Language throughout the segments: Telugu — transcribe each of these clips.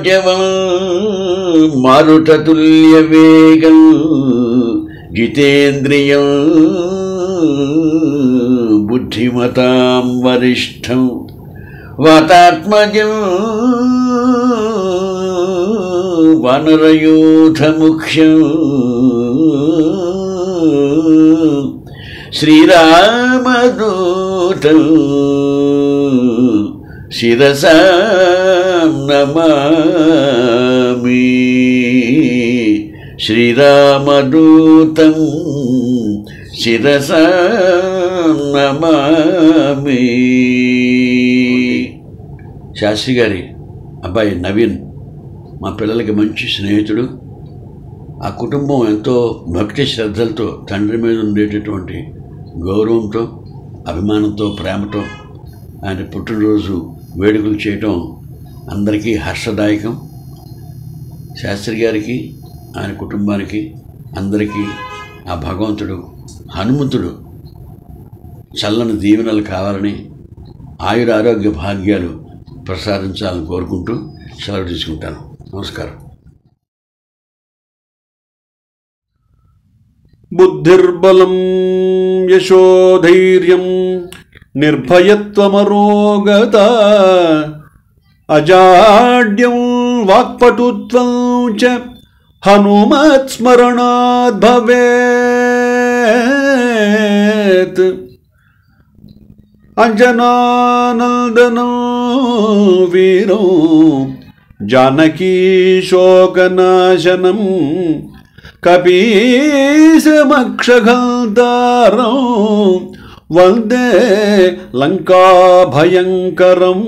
ప్రజవం మారుతతుల్య వేగం జితేంద్రియం బుద్ధిమతాం వరిష్టం వాతాత్మజం వానరయూథముఖ్యం శ్రీరామదూతం శిరసా నమామి. శ్రీరామదూతం శిరసా నమామి. శాస్త్రి గారి అబ్బాయి నవీన్ మా పిల్లలకి మంచి స్నేహితుడు. ఆ కుటుంబం ఎంతో భక్తి శ్రద్ధలతో తండ్రి మీద ఉండేటటువంటి గౌరవంతో, అభిమానంతో, ప్రేమతో ఆయన పుట్టినరోజు వేడుకలు చేయటం అందరికీ హర్షదాయకం. శాస్త్రి గారికి, ఆయన కుటుంబానికి, అందరికీ ఆ భగవంతుడు హనుమంతుడు చల్లని దీవెనలు కావాలని, ఆయురారోగ్య భాగ్యాలు ప్రసాదించాలని కోరుకుంటూ సెలవు తీసుకుంటాను. నమస్కారం. బుద్ధిర్బలం యశోధైర్యం నిర్భయత్వమరోగత అజాడ్యం వాక్పటుత్వం చ హనుమత్ స్మరణాద్ భవేత్. అంజనానందనం వీరం జానకీ శోకనాశనం కపీశమక్షగల్తారం వందే లంకా భయంకరం.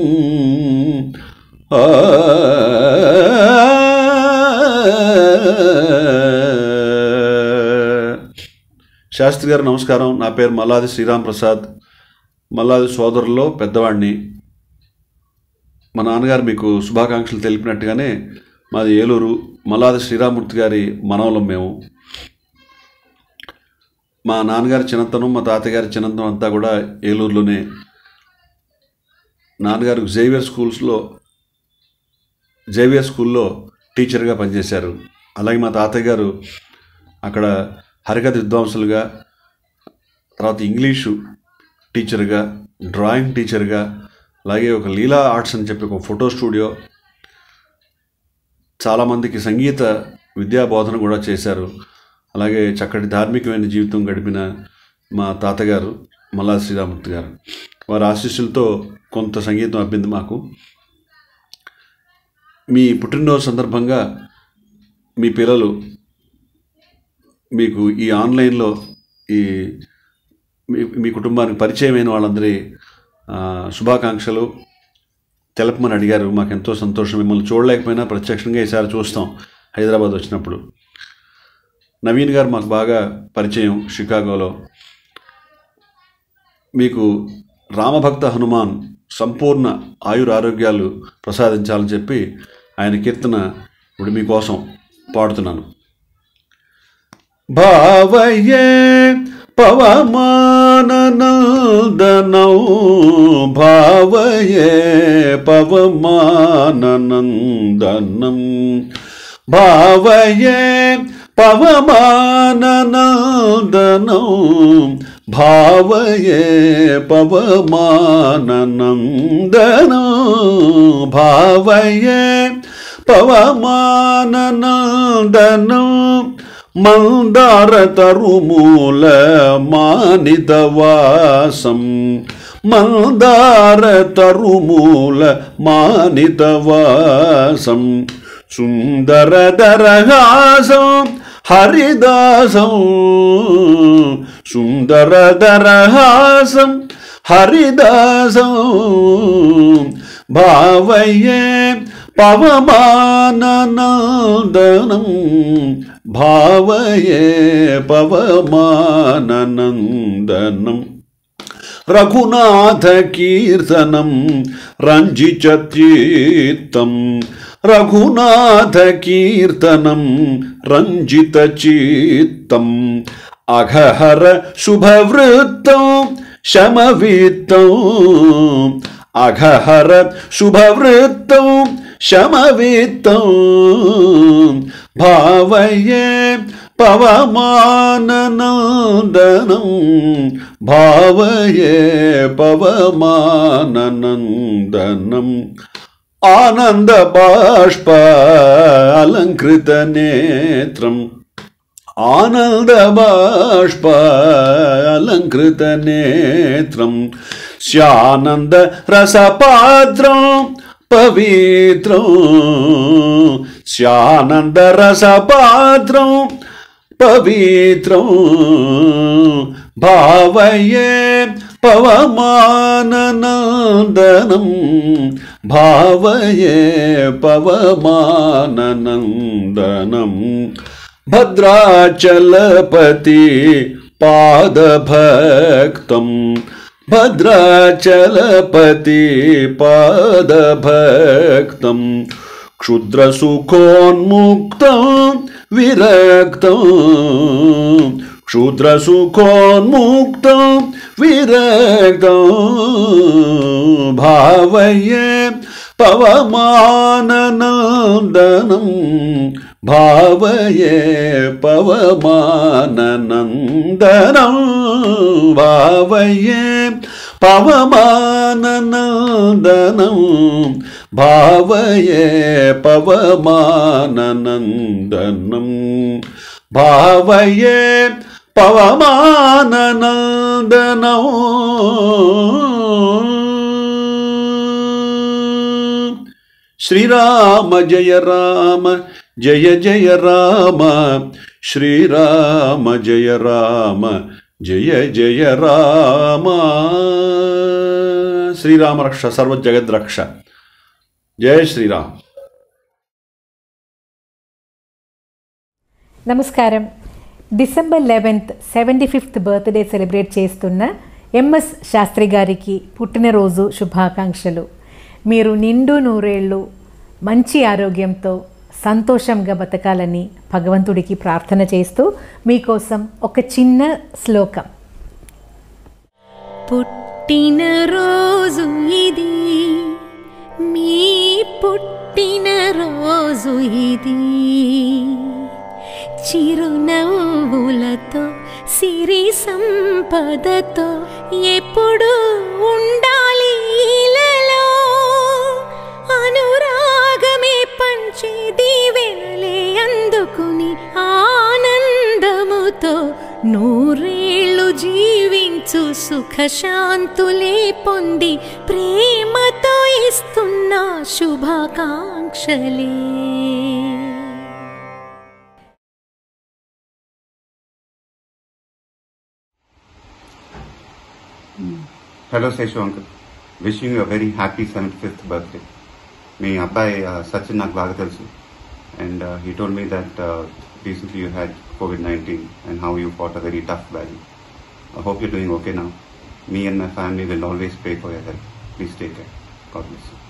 శాస్త్రి గారు నమస్కారం. నా పేరు మల్లాది శ్రీరామ్ ప్రసాద్. మల్లాది సోదరుల్లో పెద్దవాడిని. మా నాన్నగారు మీకు శుభాకాంక్షలు తెలిపినట్టుగానే మాది ఏలూరు. మల్లాది శ్రీరామూర్తి గారి మనవలం మేము. మా నాన్నగారి చిన్నతనం, మా తాతగారి చిన్నతనం అంతా కూడా ఏలూరులోనే. నాన్నగారు జేవియర్ స్కూల్లో టీచర్గా పనిచేశారు. అలాగే మా తాతయ్య గారు అక్కడ హరికథ విద్వాంసులుగా, తర్వాత ఇంగ్లీషు టీచర్గా, డ్రాయింగ్ టీచర్గా, అలాగే ఒక లీలా ఆర్ట్స్ అని చెప్పి ఒక ఫోటో స్టూడియో, చాలామందికి సంగీత విద్యా బోధన కూడా చేశారు. అలాగే చక్కటి ధార్మికమైన జీవితం గడిపిన మా తాతగారు మల్లాది శ్రీరామూర్తి గారు, వారి ఆశీస్సులతో కొంత సంగీతం అబ్బింది మాకు. మీ పుట్టినరోజు సందర్భంగా మీ పిల్లలు మీకు ఈ ఆన్లైన్లో మీ కుటుంబానికి పరిచయమైన వాళ్ళందరి శుభాకాంక్షలు తెలపమని అడిగారు. మాకు ఎంతో సంతోషం. మిమ్మల్ని చూడలేకపోయినా ప్రత్యక్షంగా ఈసారి చూస్తాం హైదరాబాద్ వచ్చినప్పుడు. నవీన్ గారు మాకు బాగా పరిచయం షికాగోలో. మీకు రామభక్త హనుమాన్ సంపూర్ణ ఆయురారోగ్యాలు ప్రసాదించాలని చెప్పి ఆయన కీర్తన ఇప్పుడు మీకోసం పాడుతున్నాను. భావయే పవమాననందనం భావయే పవమాననందనం భావయే పవమాననందనం భావయే పవమాననందనం భావయే పవమాననందనం మందార తరుమూల మానితవాసం మందార తరుమూల మానితవాసం సుందరదరహాసం హరిదాసం సుందరదరహాసం హరిదాసం భావయే పవమాననందనం భావయే పవమాననందనం రఘునాథ కీర్తనం రంజితచిత్తం రఘునాథ కీర్తనం రంజితచిత్తం అఘహర శుభవృత్తం శమవిత్తం అఘహర శుభవృత్తం శమవిత్తం భావయే పవమాననందనం భావయే పవమాననందనం ఆనంద బాష్ప అలంకృత నేత్రం ఆనంద బాష్ప అలంకృత నేత్రం స్యానంద రసపాత్రం పవిత్రం స్యానంద రసపాత్రం పవిత్రం భావయే పవమాననందనం భావయే పవమాననందనం భద్రాచలపతి పాదభక్తం భద్రాచలపతి పాదభక్తం క్షుద్రసుఖోన్ముక్తం విరక్తం క్షుద్రసుఖోన్ముక్తం విరక్తం భావయే పవమాననందనం భావయే పవమాననందనం భావయే పవమాననందనం భావయే పవమాననందనం భావయే పవమాననందనం. శ్రీరామ జయ రామ జయ జయ రామ శ్రీరామ జయ రామ జయ జయ రామ. శ్రీరామ రక్ష సర్వజగద్రక్ష. జయ శ్రీరామ్. నమస్కారం. December 11th 75th birthday celebrate చేస్తున్న ఎంఎస్ శాస్త్రి గారికి పుట్టినరోజు శుభాకాంక్షలు. మీరు నిండు నూరేళ్ళు మంచి ఆరోగ్యంతో సంతోషంగా బతకాలని భగవంతుడికి ప్రార్థన చేస్తూ మీకోసం ఒక చిన్న శ్లోకం. పుట్టినరోజు ఇది, మీ పుట్టినరోజు ఇది, చిరునవ్వులతో సిరి సంపదతో ఎప్పుడు ఉండాలి ఇలలో, అనురాగమే పంచే దీవెనలే అందుకుని ఆనందముతో నూరేళ్ళు జీవించు, సుఖశాంతులే పొంది ప్రేమతో ఇస్తున్న శుభాకాంక్షలే. Hello Seshu uncle, wishing you a very happy 75th birthday. మీ అబ్బాయి సచిన్ నాకు బాగా తెలుసు, and he told me that recently you had COVID-19 and how you fought a very tough battle. I hope you're doing okay now. Me and my family will always pray for your health. Please take care. God bless you.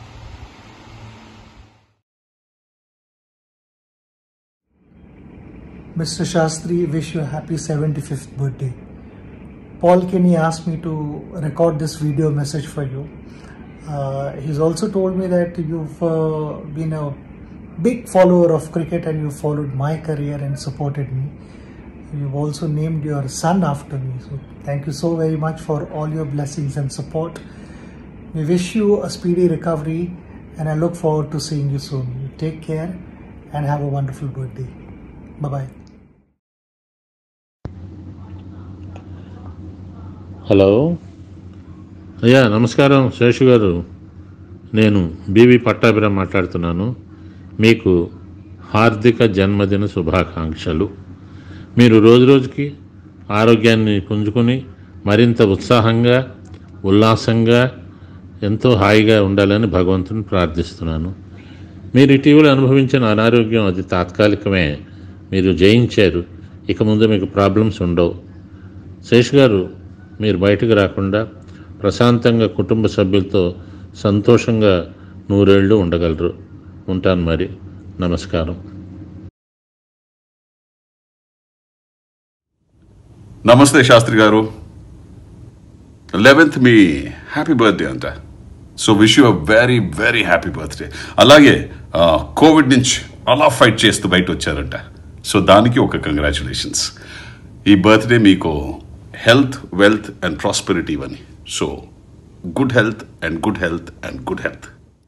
Mr. Shastri, wish you a happy 75th birthday. Paul Kenny asked me to record this video message for you. He's also told me that you've been a big follower of cricket and you followed my career and supported me. You've also named your son after me. So thank you so very much for all your blessings and support. We wish you a speedy recovery and I look forward to seeing you soon. You take care and have a wonderful birthday. Bye-bye. Hello అయ్యా, నమస్కారం శేషు గారు. నేను బీవీ పట్టాభిరామ్ మాట్లాడుతున్నాను. మీకు హార్దిక జన్మదిన శుభాకాంక్షలు. మీరు రోజురోజుకి ఆరోగ్యాన్ని పుంజుకొని మరింత ఉత్సాహంగా ఉల్లాసంగా ఎంతో హాయిగా ఉండాలని భగవంతుని ప్రార్థిస్తున్నాను. మీరు ఇటీవల అనుభవించిన అనారోగ్యం అది తాత్కాలికమే, మీరు జయించారు. ఇక ముందు మీకు ప్రాబ్లమ్స్ ఉండవు. శేషు గారు, మీరు బయటకు రాకుండా ప్రశాంతంగా కుటుంబ సభ్యులతో సంతోషంగా నూరేళ్ళు ఉండగలరు. ఉంటాను మరి. నమస్కారం. నమస్తే శాస్త్రి గారు. 11th మీ హ్యాపీ బర్త్డే అంట. So wish you a very very happy birthday. అలాగే కోవిడ్ నుంచి అలా ఫైట్ చేస్తూ బయట వచ్చారంట. సో దానికి ఒక కంగ్రాచులేషన్స్. ఈ బర్త్డే మీకు హెల్త్, వెల్త్ అండ్ ప్రాస్పెరిటీ ఇవన్నీ. So good health and good health and good health.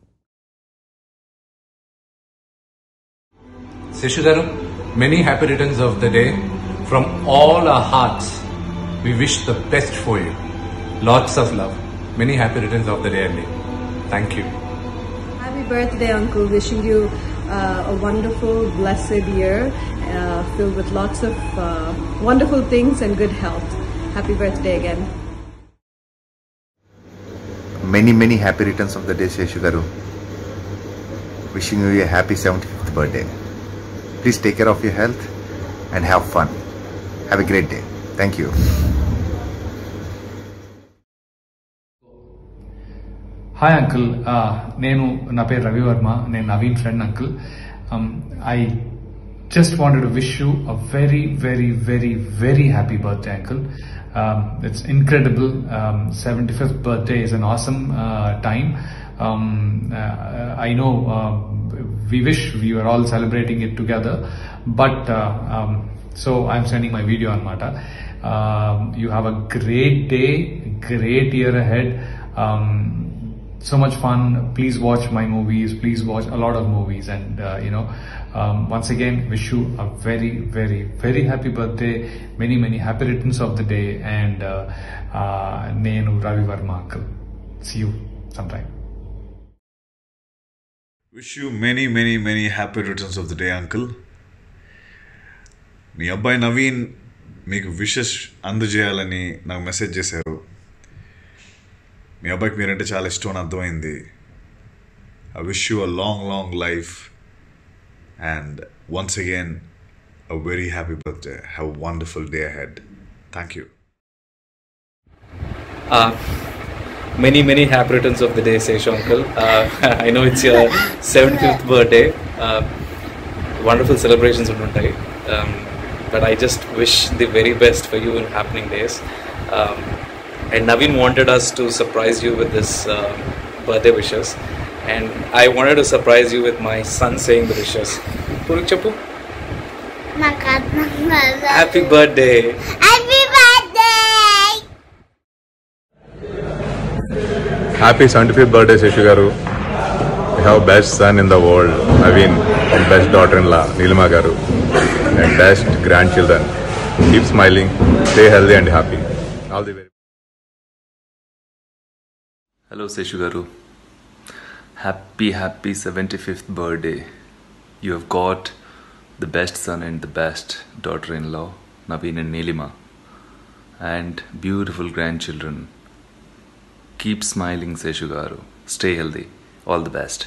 Seshu garu, many happy returns of the day. From all our hearts, we wish the best for you. Lots of love. Many happy returns of the day, Ali. Thank you. Happy birthday, Uncle. Wishing you a wonderful, blessed year filled with lots of wonderful things and good health. Happy birthday again. Many happy returns of the day, Seshu garu. Wishing you a happy 75th birthday. Please take care of your health and have fun. Have a great day. Thank you. Hi Uncle, na peru Ravi Verma, nenu Naveen friend Uncle. I just wanted to wish you a very very very very happy birthday, Uncle. It's incredible. 75th birthday is an awesome time. I know we wish we were all celebrating it together, but so I'm sending my video on Mata. You have a great day, great year ahead. So much fun. Please watch my movies. Please watch a lot of movies, and once again wish you a very very very happy birthday. Many happy returns of the day, and nenu Ravi Verma, Uncle. See you sometime. Wish you many happy returns of the day, Uncle. మీ అబ్బాయి నవీన్ మీకు విషెస్ అందజేయాలని నాకు మెసేజ్ చేశారు. మీ అబ్బాయికి మీరంటే చాలా ఇష్టం అని అర్థమైంది. I wish you a long life and once again a very happy birthday. Have a wonderful day ahead. Thank you. Many happy returns of the day, Seshu Uncle. I know it's your 75th birthday. Wonderful celebrations ununtai. But I just wish the very best for you in happening days. And Naveen wanted us to surprise you with this birthday wishes. And I wanted to surprise you with my son saying the wishes. Puruk Chappu? Happy birthday. Happy birthday. Happy 75th birthday, Seshu garu. You have best son in the world, Naveen, and best daughter-in-law, Neelima garu, and best grandchildren. Keep smiling, stay healthy and happy. All the very. Hello, Seshu garu. Happy 75th birthday. You have got the best son and the best daughter-in-law, Naveen and Neelima, and beautiful grandchildren. Keep smiling, Seshu garu. Stay healthy. All the best.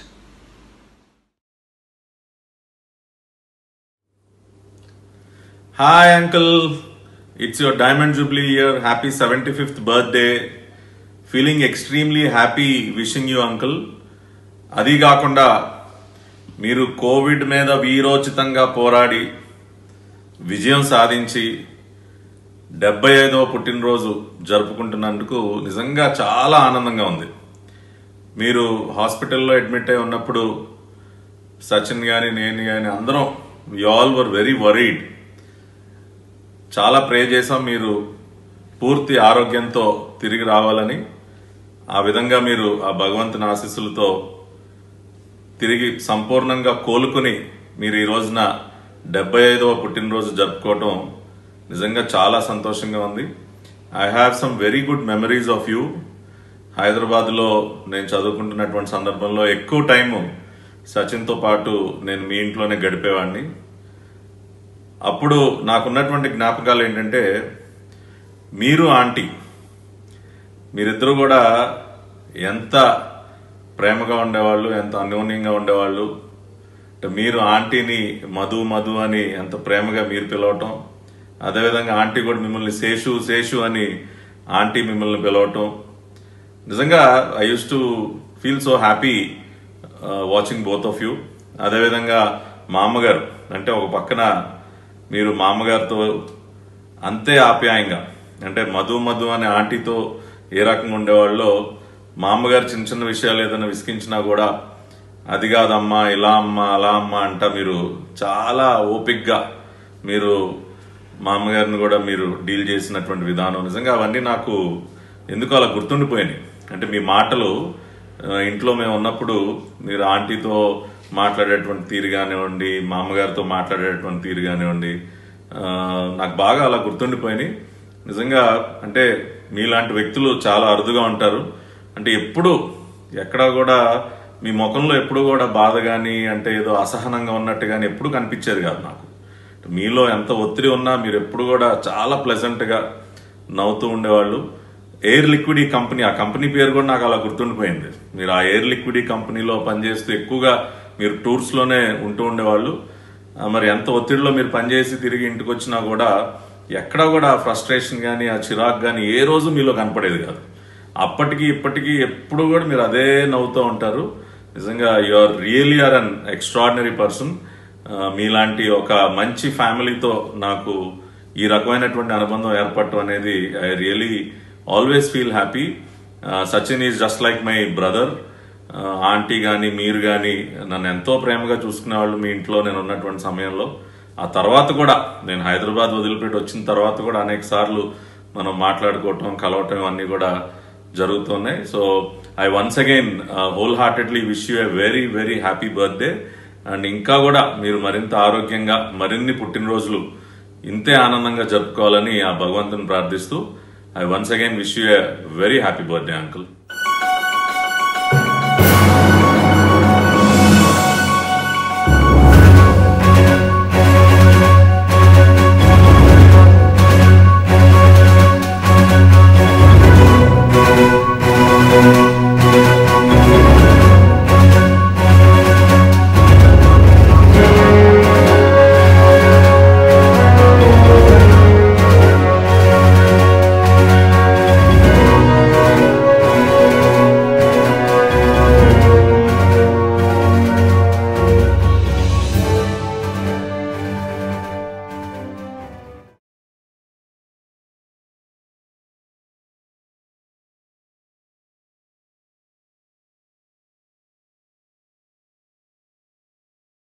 Hi Uncle, it's your Diamond Jubilee year. Happy 75th birthday. Feeling extremely happy wishing you, Uncle. Adi gaakunda మీరు కోవిడ్ మీద వీరోచితంగా పోరాడి విజయం సాధించి 75వ పుట్టినరోజు జరుపుకుంటున్నందుకు నిజంగా చాలా ఆనందంగా ఉంది. మీరు హాస్పిటల్లో అడ్మిట్ అయి ఉన్నప్పుడు సచిన్ గాని నేను గాని అందరం we all were very worried. చాలా ప్రే చేసాం మీరు పూర్తి ఆరోగ్యంతో తిరిగి రావాలని. ఆ విధంగా మీరు ఆ భగవంతుని ఆశీస్సులతో తిరిగి సంపూర్ణంగా కోలుకుని మీరు ఈ రోజున 75వ పుట్టినరోజు జరుపుకోవటం నిజంగా చాలా సంతోషంగా ఉంది. I have some very good memories of you. హైదరాబాద్లో నేను చదువుకుంటున్నటువంటి సందర్భంలో ఎక్కువ టైము సచిన్తో పాటు నేను మీ ఇంట్లోనే గడిపేవాడిని. అప్పుడు నాకున్నటువంటి జ్ఞాపకాలు ఏంటంటే మీరు ఆంటీ మీరిద్దరూ కూడా ఎంత ప్రేమగా ఉండేవాళ్ళు, ఎంత అన్యోన్యంగా ఉండేవాళ్ళు. మీరు ఆంటీని మధు అని ఎంత ప్రేమగా మీరు పిలవటం, అదేవిధంగా ఆంటీ కూడా మిమ్మల్ని శేషు అని ఆంటీ మిమ్మల్ని పిలవటం. నిజంగా I use to feel so happy watching both of you. అదేవిధంగా మా అమ్మగారు అంటే ఒక పక్కన మీరు మా అమ్మగారితో అంతే ఆప్యాయంగా అంటే మధు అనే ఆంటీతో ఏ రకంగా ఉండేవాళ్ళో మా అమ్మగారు చిన్న చిన్న విషయాలు ఏదైనా విసిగించినా కూడా అది కాదమ్మా, ఇలా అమ్మా, అలా అమ్మా అంట మీరు చాలా ఓపిక్గా మీరు మా అమ్మగారిని కూడా మీరు డీల్ చేసినటువంటి విధానం నిజంగా అవన్నీ నాకు ఎందుకు అలా గుర్తుండిపోయినాయి. అంటే మీ మాటలు ఇంట్లో మేము ఉన్నప్పుడు మీరు ఆంటీతో మాట్లాడేటువంటి తీరు కానివ్వండి, మా అమ్మగారితో మాట్లాడేటువంటి తీరు కానివ్వండి, నాకు బాగా అలా గుర్తుండిపోయినాయి. నిజంగా అంటే మీలాంటి వ్యక్తులు చాలా అరుదుగా ఉంటారు. అంటే ఎప్పుడు ఎక్కడా కూడా మీ ముఖంలో ఎప్పుడు కూడా బాధ కానీ అంటే ఏదో అసహనంగా ఉన్నట్టు కానీ ఎప్పుడు కనిపించేది కాదు నాకు. మీలో ఎంత ఒత్తిడి ఉన్నా మీరు ఎప్పుడు కూడా చాలా ప్లెజెంట్గా నవ్వుతూ ఉండేవాళ్ళు. ఎయిర్ లిక్విడ్ కంపెనీ, ఆ కంపెనీ పేరు కూడా నాకు అలా గుర్తుండిపోయింది. మీరు ఆ ఎయిర్ లిక్విడ్ కంపెనీలో పనిచేస్తూ ఎక్కువగా మీరు టూర్స్లోనే ఉంటూ ఉండేవాళ్ళు. మరి ఎంత ఒత్తిడిలో మీరు పనిచేసి తిరిగి ఇంటికి వచ్చినా కూడా ఎక్కడా కూడా ఆ ఫ్రస్ట్రేషన్ కానీ ఆ చిరాకు కానీ ఏ రోజు మీలో కనపడేది కాదు. అప్పటికి ఇప్పటికీ ఎప్పుడు కూడా మీరు అదే నవ్వుతూ ఉంటారు. నిజంగా you are really are an extraordinary person. మీలాంటి ఒక మంచి ఫ్యామిలీతో నాకు ఈ రకమైనటువంటి అనుబంధం ఏర్పడటం అనేది I really always feel happy. Sachin is just like my brother. Aunty కానీ మీరు కానీ నన్ను ఎంతో ప్రేమగా చూసుకునేవాళ్ళు మీ ఇంట్లో నేను ఉన్నటువంటి సమయంలో. ఆ తర్వాత కూడా నేను హైదరాబాద్ వదిలిపెట్టి వచ్చిన తర్వాత కూడా అనేక సార్లు మనం మాట్లాడుకోవటం, కలవటం అన్నీ కూడా జరుగుతున్నాయి. So I once again wholeheartedly wish you a very very happy birthday. And ఇంకా కూడా మీరు మరింత ఆరోగ్యంగా మరిన్ని పుట్టినరోజులు ఇంతే ఆనందంగా జరుపుకోవాలని ఆ భగవంతుని ప్రార్థిస్తూ I once again wish you a very happy birthday uncle.